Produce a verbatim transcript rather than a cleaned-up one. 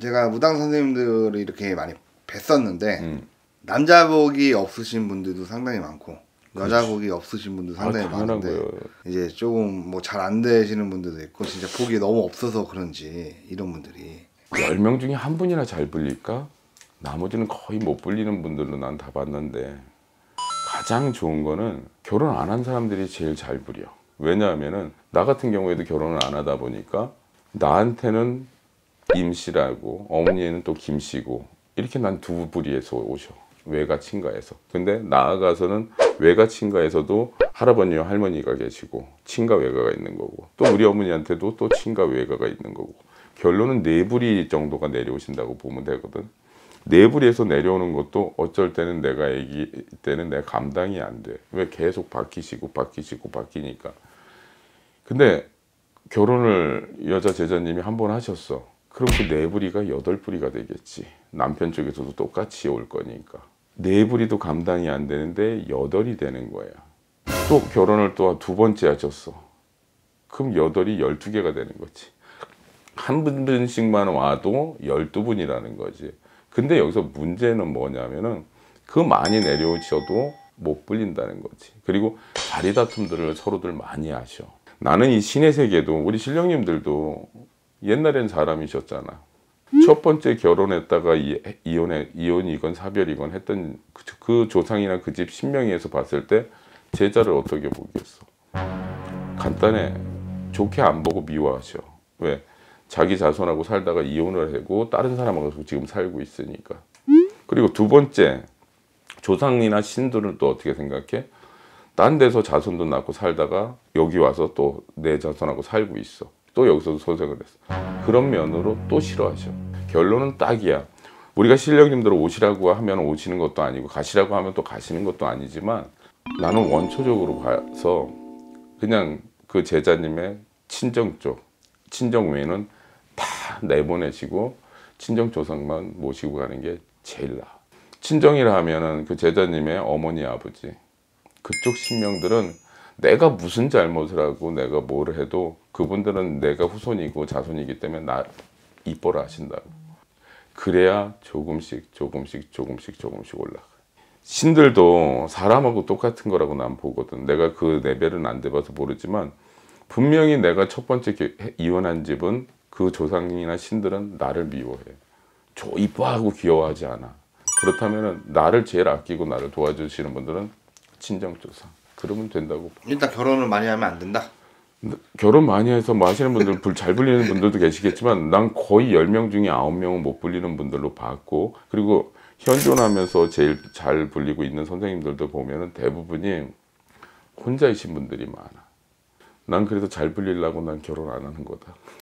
제가 무당 선생님들을 이렇게 많이 뵀었는데 음. 남자복이 없으신 분들도 상당히 많고 그렇지. 여자복이 없으신 분도 상당히 아, 당연한 많은데 거예요. 이제 조금 뭐 잘 안 되시는 분들도 있고 진짜 복이 너무 없어서 그런지 이런 분들이 열 명 중에 한 분이나 잘 불릴까? 나머지는 거의 못 불리는 분들로 난 다 봤는데 가장 좋은 거는 결혼 안 한 사람들이 제일 잘 불려. 왜냐하면은 나 같은 경우에도 결혼을 안 하다 보니까 나한테는 임씨라고 어머니는 또 김씨고 이렇게 난 두 부리에서 오셔. 외가 친가에서. 근데 나아가서는 외가 친가에서도 할아버니와 할머니가 계시고 친가 외가가 있는 거고 또 우리 어머니한테도 또 친가 외가가 있는 거고 결론은 네 부리 정도가 내려오신다고 보면 되거든. 네 부리에서 내려오는 것도 어쩔 때는 내가 애기 때는 내가 감당이 안 돼. 왜 계속 바뀌시고 바뀌시고 바뀌니까. 근데 결혼을 여자 제자님이 한 번 하셨어. 그럼 그 네 부리가 여덟 부리가 되겠지. 남편 쪽에서도 똑같이 올 거니까. 네 부리도 감당이 안 되는데 여덟이 되는 거야. 또 결혼을 또 두 번째 하셨어. 그럼 여덟이 열두 개가 되는 거지. 한 분씩만 와도 열두 분이라는 거지. 근데 여기서 문제는 뭐냐면은 그 많이 내려오셔도 못 불린다는 거지. 그리고 자리 다툼들을 서로들 많이 하셔. 나는 이 신의 세계도 우리 신령님들도 옛날엔 사람이셨잖아. 첫 번째 결혼했다가 이, 이혼해, 이혼이건 사별이건 했던 그, 그 조상이나 그 집 신명이에서 봤을 때 제자를 어떻게 보겠어. 간단해. 좋게 안 보고 미워하셔. 왜? 자기 자손하고 살다가 이혼을 하고 다른 사람하고 지금 살고 있으니까. 그리고 두 번째, 조상이나 신들은 또 어떻게 생각해? 딴 데서 자손도 낳고 살다가 여기 와서 또 내 자손하고 살고 있어. 또 여기서도 소생을 했어. 그런 면으로 또 싫어하셔. 결론은 딱이야. 우리가 신령님들 오시라고 하면 오시는 것도 아니고 가시라고 하면 또 가시는 것도 아니지만 나는 원초적으로 봐서 그냥 그 제자님의 친정 쪽, 친정 외에는 다 내보내시고 친정 조상만 모시고 가는 게 제일 나아. 친정이라 하면은 그 제자님의 어머니 아버지 그쪽 신명들은 내가 무슨 잘못을 하고 내가 뭘 해도 그분들은 내가 후손이고 자손이기 때문에 나 이뻐라 하신다고. 그래야 조금씩 조금씩 조금씩 조금씩 올라가. 신들도 사람하고 똑같은 거라고 난 보거든. 내가 그 레벨은 안 돼봐서 모르지만 분명히 내가 첫 번째 이혼한 집은 그 조상이나 신들은 나를 미워해. 저 이뻐하고 귀여워하지 않아. 그렇다면 나를 제일 아끼고 나를 도와주시는 분들은 친정조상. 그러면 된다고 봐. 일단 결혼을 많이 하면 안 된다? 결혼 많이 해서 뭐 하시는 분들 불 잘 불리는 분들도 계시겠지만 난 거의 열 명 중에 아홉 명은 못 불리는 분들로 봤고 그리고 현존하면서 제일 잘 불리고 있는 선생님들도 보면은 대부분이 혼자이신 분들이 많아. 난 그래서 잘 불리려고 난 결혼 안 하는 거다.